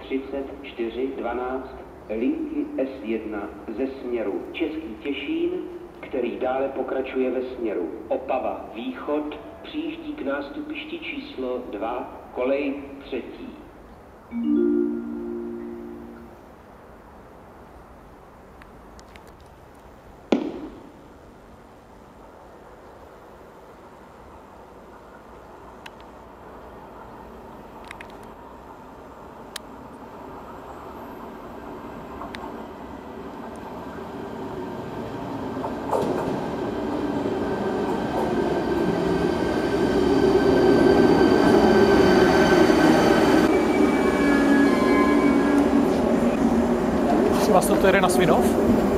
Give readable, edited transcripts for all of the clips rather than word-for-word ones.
3412 linky S1 ze směru Český Těšín, který dále pokračuje ve směru Opava východ, přijíždí k nástupišti číslo 2, kolej 3. Vlastně to jede na Svinov?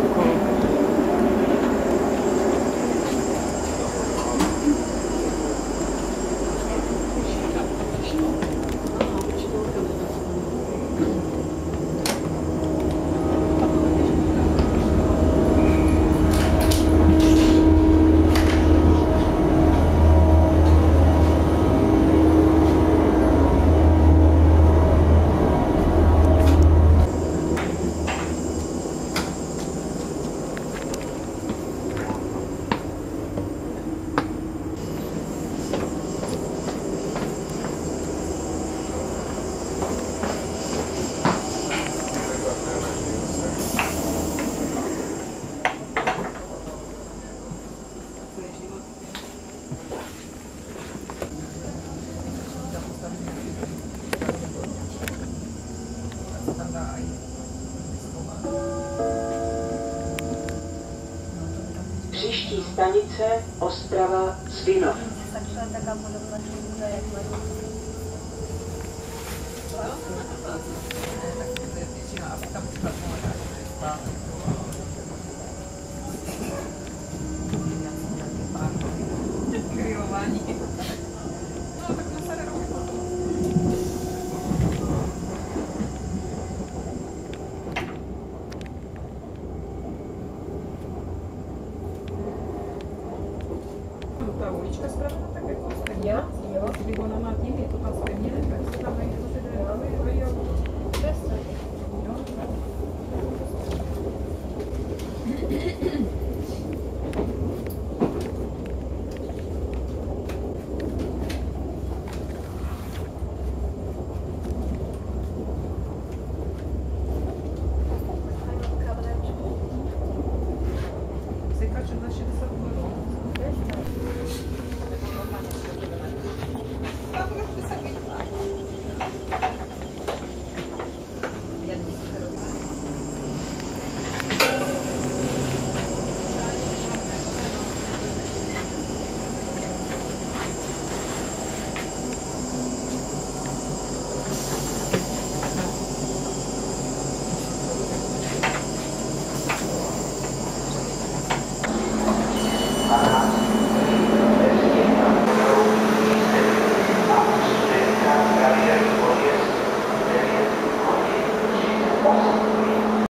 Příští stanice Ostrava Svinov. Takhle taká podobná, že bude jak